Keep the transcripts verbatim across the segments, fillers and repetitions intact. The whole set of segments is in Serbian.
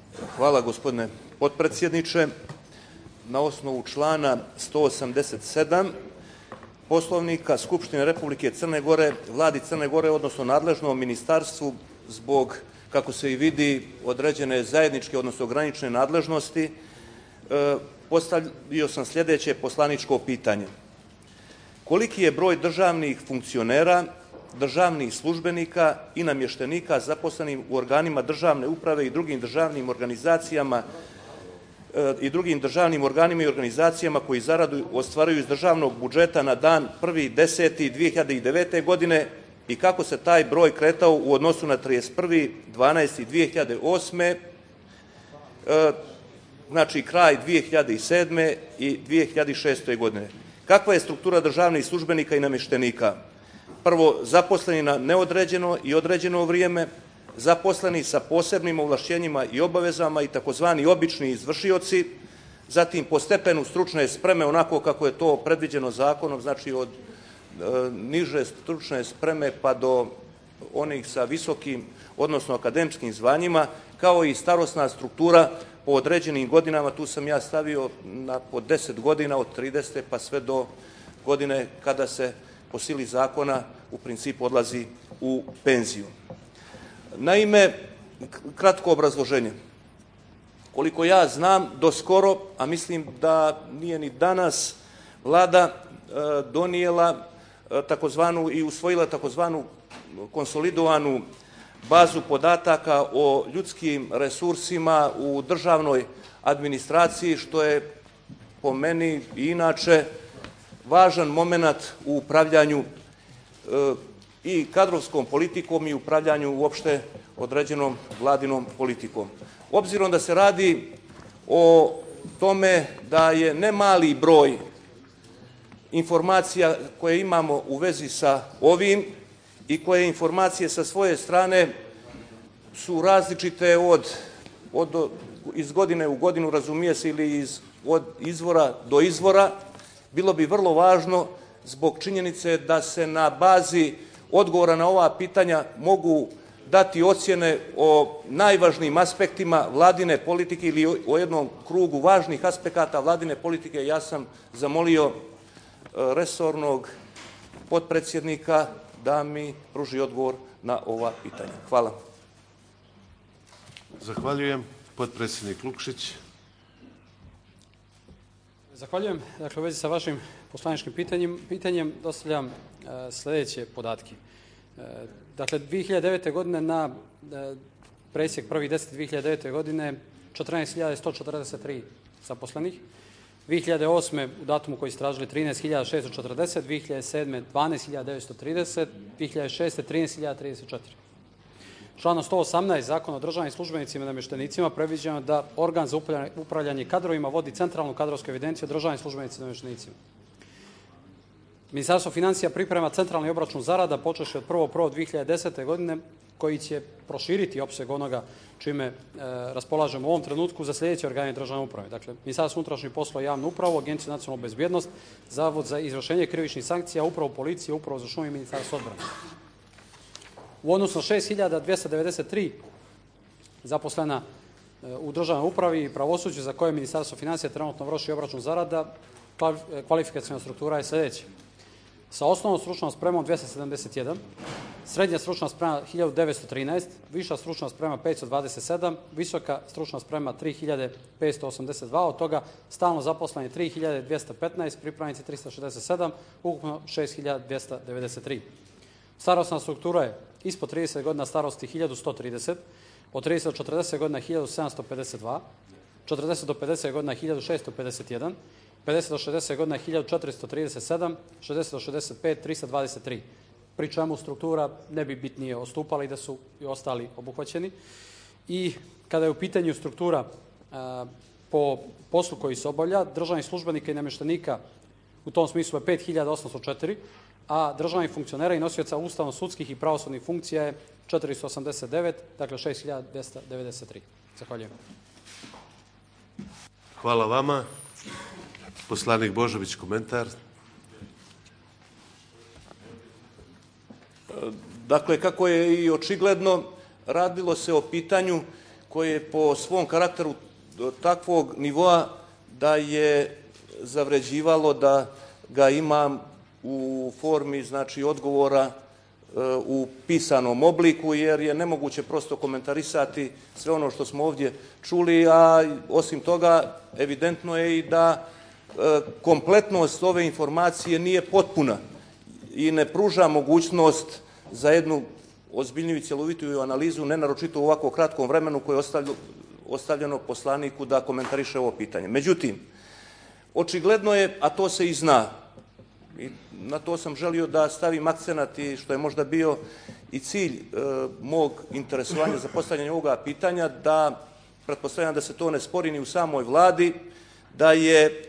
Hvala, gospodine potpredsjedniče. Na osnovu člana sto osamdeset sedam Poslovnika Skupštine Republike Crne Gore, Vladi Crne Gore, odnosno nadležnom ministarstvu, zbog, kako se i vidi, određene zajedničke, odnosno ograničene nadležnosti, postavio sam sljedeće poslaničko pitanje. Koliki je broj državnih funkcionera, državnih službenika i namještenika zaposlenih u organima državne uprave i drugim državnim organizacijama i drugim državnim organima i organizacijama koji zaradu ostvaruju iz državnog budžeta na dan prvi deseti dvije hiljade devete. godine i kako se taj broj kretao u odnosu na trideset prvi dvanaesti dvije hiljade osme. znači kraj dvije hiljade sedme. i dvije hiljade šeste. godine. Kakva je struktura državnih službenika i namještenika? Prvo, zaposleni na neodređeno i određeno vrijeme, zaposleni sa posebnim ovlašćenjima i obavezama i takozvani obični izvršioci, zatim po stepenu stručne spreme onako kako je to predviđeno zakonom, znači od e, niže stručne spreme pa do onih sa visokim, odnosno akademskim zvanjima, kao i starosna struktura po određenim godinama. Tu sam ja stavio na po deset godina, od trideset pa sve do godine kada se po sili zakona u principu odlazi u penziju. Naime, kratko obrazloženje. Koliko ja znam, do skoro, a mislim da nije ni danas, Vlada e, donijela e, takozvanu i usvojila takozvanu konsolidovanu bazu podataka o ljudskim resursima u državnoj administraciji, što je po meni i inače važan moment u upravljanju e, i kadrovskom politikom i upravljanju uopšte određenom vladinom politikom. Obzirom da se radi o tome da je ne mali broj informacija koje imamo u vezi sa ovim i koje informacije sa svoje strane su različite od, od iz godine u godinu, razumije se, ili iz, od izvora do izvora, bilo bi vrlo važno zbog činjenice da se na bazi odgovora na ova pitanja mogu dati ocjene o najvažnijim aspektima vladine politike ili o jednom krugu važnih aspekata vladine politike. Ja sam zamolio resornog potpredsjednika da mi pruži odgovor na ova pitanja. Hvala. Zahvaljujem. Potpredsjednik Lukšić. Zahvaljujem. Dakle, u vezi sa vašim poslaničkim pitanjem, pitanjem dostavljam e, sljedeće podatke. E, dakle, dvije hiljade devete. godine na e, presjek prvi deseti dvije hiljade devete. godine četrnaest hiljada sto četrdeset tri zaposlenih, dvije hiljade osme. u datumu koji ste tražili trinaest hiljada šesto četrdeset, dvije hiljade sedme. dvanaest hiljada devetsto trideset, dvije hiljade šeste. trinaest hiljada trideset četiri. Članom sto osamnaest Zakona o državnim službenicima i namještenicima predviđeno da organ za upravljanje kadrovima vodi centralnu kadrovsku evidenciju o državnim službenicima i namještenicima. Ministarstvo financija priprema centralni obračun zarada počevši od prvog prvog dvije hiljade desete. godine koji će proširiti opseg onoga čime e, raspolažemo u ovom trenutku za sljedeće organe državne uprave. Dakle, Ministarstvo unutrašnjih poslova i javnu upravu, Agenciju za nacionalnu bezbjednost, Zavod za izvršenje krivičnih sankcija, Upravu policije, Upravu za šume i Ministarstvo odbrane. U odnosu na šest hiljada dvjesto devedeset tri zaposlena u državnoj upravi i pravosuđu za koje Ministarstvo financija trenutno vrši obračun zarada, kvalifikacijna struktura je sljedeća. Sa osnovnom stručnom spremom dvjesto sedamdeset jedan, srednja stručna sprema hiljadu devetsto trinaest, viša stručna sprema petsto dvadeset sedam, visoka stručna sprema tri hiljade petsto osamdeset dva, od toga stalno zaposleni tri hiljade dvjesto petnaest, pripravnici tristo šezdeset sedam, ukupno šest hiljada dvjesto devedeset tri. Starosna struktura je ispod trideset godina starosti hiljadu sto trideset, od trideset do četrdeset godina hiljadu sedamsto pedeset dva, četrdeset do pedeset godina hiljadu šesto pedeset jedan, pedeset do šezdeset godina hiljadu četiristo trideset sedam, šezdeset do šezdeset pet tristo dvadeset tri. Pri čemu struktura ne bi bitnije odstupala i da su i ostali obuhvaćeni. I kada je u pitanju struktura a, po poslu koji se obavlja, državnih službenika i namještenika u tom smislu je pet hiljada osamsto četiri, a državnih funkcionera i nosioca ustavno-sudskih i pravosudnih funkcija je četiristo osamdeset devet, dakle šest hiljada dvjesto devedeset tri. Zahvaljujem. Hvala vama. Poslanik Božović, komentar. Dakle, kako je i očigledno, radilo se o pitanju koje je po svom karakteru takvog nivoa da je zavređivalo da ga imam u formi, znači, odgovora u pisanom obliku, jer je nemoguće prosto komentarisati sve ono što smo ovdje čuli, a osim toga evidentno je i da kompletnost ove informacije nije potpuna i ne pruža mogućnost za jednu ozbiljniju i cjelovitiju analizu, ne naročito u ovako kratkom vremenu koje je ostavljeno poslaniku da komentariše ovo pitanje. Međutim, očigledno je, a to se i zna, i na to sam želio da stavim akcenat i što je možda bio i cilj e, mog interesovanja za postavljanje ovoga pitanja, da pretpostavljam da se to ne spori ni u samoj vladi, da je e,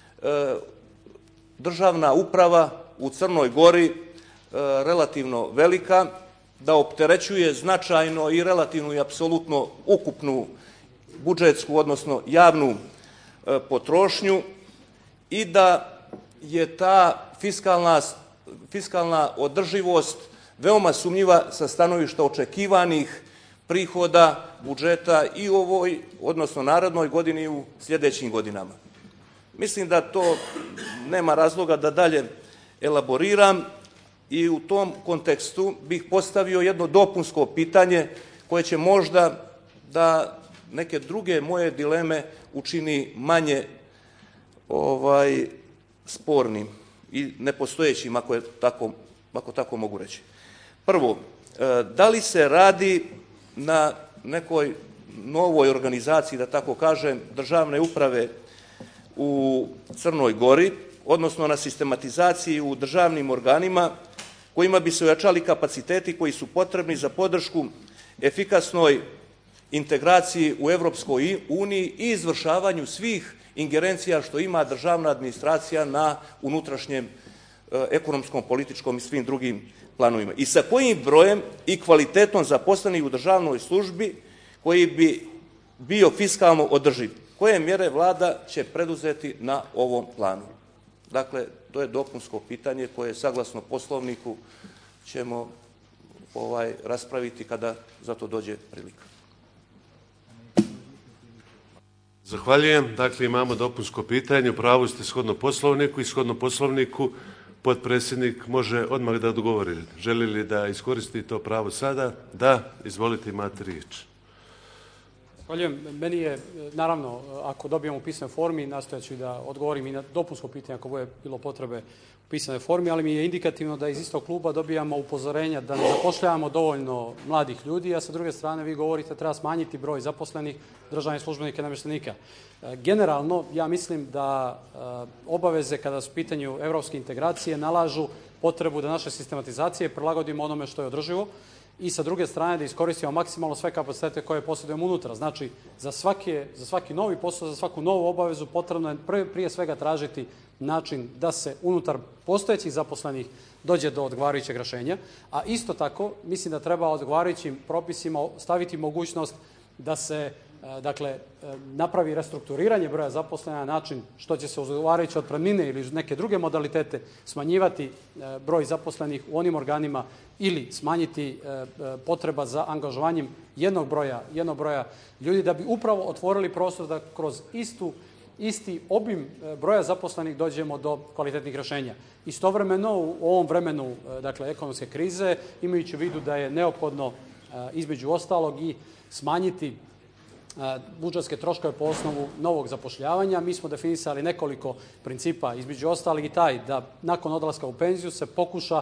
državna uprava u Crnoj Gori e, relativno velika, da opterećuje značajno i relativno i apsolutno ukupnu budžetsku, odnosno javnu e, potrošnju i da je ta fiskalna, fiskalna održivost veoma sumnjiva sa stanovišta očekivanih prihoda budžeta i u ovoj, odnosno narednoj godini i u sljedećim godinama. Mislim da to nema razloga da dalje elaboriram i u tom kontekstu bih postavio jedno dopunsko pitanje koje će možda da neke druge moje dileme učini manje ovaj, spornim i nepostojećim, ako je tako, ako tako mogu reći. Prvo, da li se radi na nekoj novoj organizaciji, da tako kažem, državne uprave u Crnoj Gori, odnosno na sistematizaciji u državnim organima kojima bi se ojačali kapaciteti koji su potrebni za podršku efikasnoj integraciji u Evropskoj uniji i izvršavanju svih ingerencija što ima državna administracija na unutrašnjem ekonomskom, političkom i svim drugim planovima. I sa kojim brojem i kvalitetom zaposlenih u državnoj službi koji bi bio fiskalno održiv. Koje mjere vlada će preduzeti na ovom planu? Dakle, to je dopunsko pitanje koje saglasno Poslovniku ćemo ovaj, raspraviti kada za to dođe prilika. Zahvaljujem. Dakle, imamo dopunsko pitanje. U pravu ste shodno Poslovniku i shodno Poslovniku potpredsjednik može odmah da odgovori. Želi li da iskoristi to pravo sada? Da. Izvolite, imate riječ. Zahvaljujem. Meni je, naravno, ako dobijemo u pisanoj formi, nastojat ću da odgovorim i na dopunsko pitanje ako bude bilo potrebe u pisanoj formi, ali mi je indikativno da iz istog kluba dobijamo upozorenja da ne zapošljavamo dovoljno mladih ljudi, a sa druge strane vi govorite da treba smanjiti broj zaposlenih državnih službenika i namještenika. Generalno, ja mislim da obaveze kada su u pitanju evropske integracije nalažu potrebu da naše sistematizacije prilagodimo onome što je održivo i sa druge strane da iskoristimo maksimalno sve kapacitete koje posjedujemo unutra. Znači, za, svake, za svaki novi posao, za svaku novu obavezu potrebno je prije, prije svega tražiti način da se unutar postojećih zaposlenih dođe do odgovarajućeg rješenja, a isto tako mislim da treba odgovarajućim propisima staviti mogućnost da se dakle, napravi restrukturiranje broja zaposlena na način što će se uz odgovarajuće otpremnine ili neke druge modalitete smanjivati broj zaposlenih u onim organima ili smanjiti potreba za angažovanjem jednog broja, jednog broja ljudi da bi upravo otvorili prostor da kroz istu, isti obim broja zaposlenih dođemo do kvalitetnih rješenja. Istovremeno u ovom vremenu dakle, ekonomske krize, imajući u vidu da je neophodno između ostalog i smanjiti budžetske troškove po osnovu novog zapošljavanja. Mi smo definisali nekoliko principa, između ostalih i taj da nakon odlaska u penziju se pokuša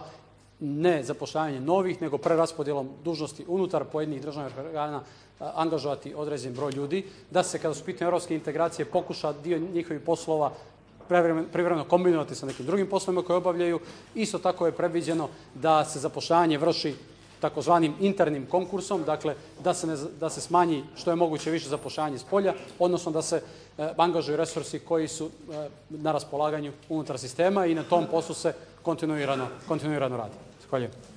ne zapošljavanje novih, nego preraspodjelom dužnosti unutar pojedinih državnih organa angažovati određen broj ljudi, da se kada su pitanje europske integracije pokuša dio njihovih poslova privremeno kombinovati sa nekim drugim poslovima koje obavljaju. Isto tako je predviđeno da se zapošljavanje vrši takozvanim internim konkursom, dakle da se, ne, da se smanji što je moguće više zapošljavanje s polja, odnosno da se e, angažuju resursi koji su e, na raspolaganju unutar sistema i na tom poslu se kontinuirano, kontinuirano radi. Zahvaljujem.